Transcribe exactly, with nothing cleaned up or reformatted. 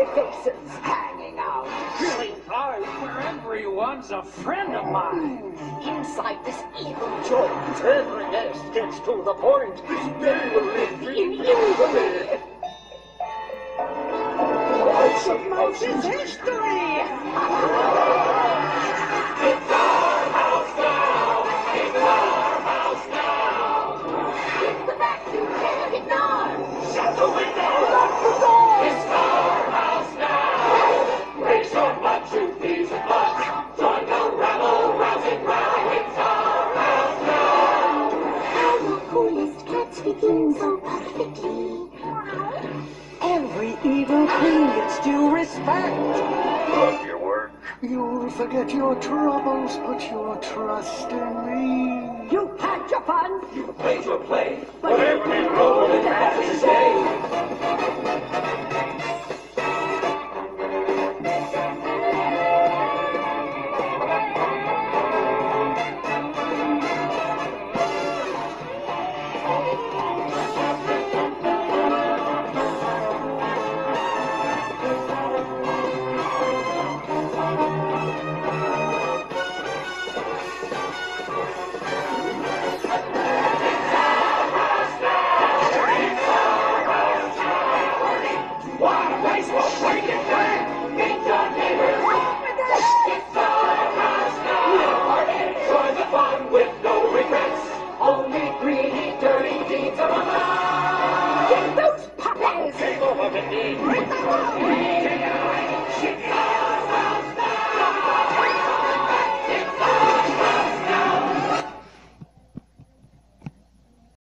faces hanging out. Feeling eyes where everyone's a friend of mine. Inside this evil joint, every guest gets to the point. They will live in infamy. Parts of Moses' history! It's our house now! It's our house now! It's the fact you can't ignore! Shut the window! Lock the door! It's our house now! Raise your butt, you thieves and butts! Join the rabble-rousing crowd! It's our house now! How the coolest cats begin so perfectly. Every evil queen gets due respect. Love your work. You'll forget your troubles, put your trust in me. You had your fun, You played your play, but every role it has its day. get those puppies! Take over the knee. Break the wall! Take it away. Shit.